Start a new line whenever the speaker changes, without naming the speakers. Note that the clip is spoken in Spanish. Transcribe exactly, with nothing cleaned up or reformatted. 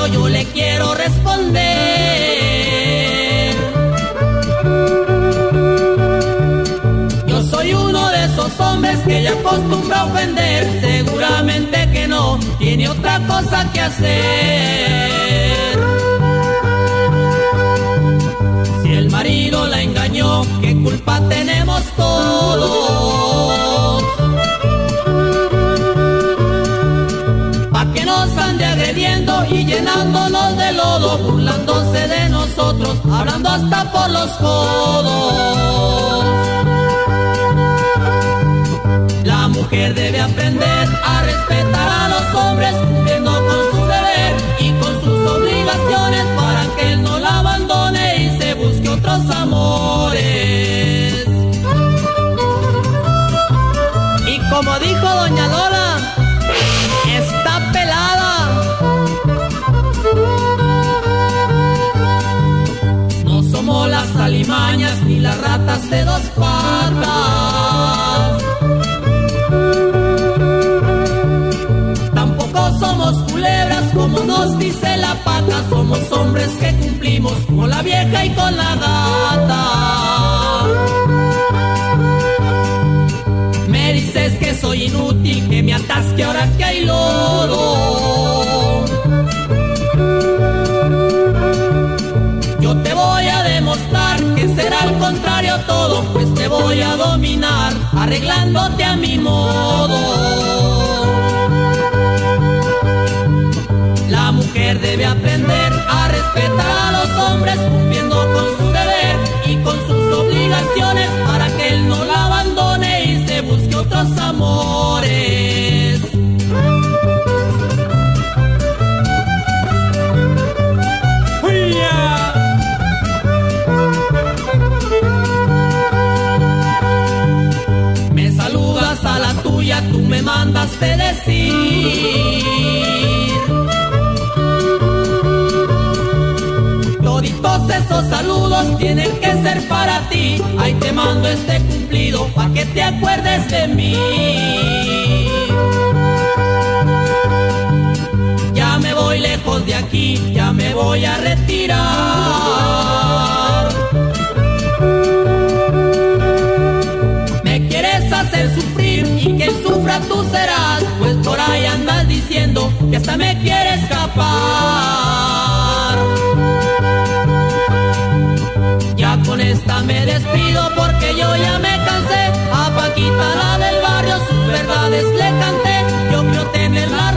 ello yo le quiero responder. Yo soy uno de esos hombres que ella acostumbra a ofender. Seguramente que no tiene otra cosa que hacer. Si el marido la engañó, ¿qué culpa tenemos todos? Pa' que nos ande agrediendo y llenándonos de lodo, burlándose de nosotros, hablando hasta por los codos. La mujer debe aprender a respetar a los hombres, cumpliendo con su deber y con sus obligaciones, para que él no la abandone y se busque otros amores. Y como dijo doña Lola, está pelada. No somos las alimañas ni las ratas de dos patas. Tampoco somos culebras como nos dice la pata. Somos hombres que cumplimos con la vieja y con la gata. Me dices que soy inútil, que me atasque ahora que hay lodo. Yo te voy a demostrar que será al contrario todo, pues te voy a dominar arreglándote a mi modo. La mujer debe aprender a respetar a los hombres, cumpliendo con su deber y con sus obligaciones, para que él no la abandone y se busque otros amores. Me saludas a la tuya, tú me mandaste decir. Toditos esos saludos tienen que ser para ti. Ahí te mando este cumplido pa' que te acuerdes de mí. Ya me voy lejos de aquí, ya me voy a retirar. Me quieres hacer sufrir y quien sufra tú serás, pues por ahí andas diciendo que hasta me quieres escapar. Ya con esta me despido porque yo ya me cansé. A Paquita la del barrio sus verdades le canté. Yo creo tener la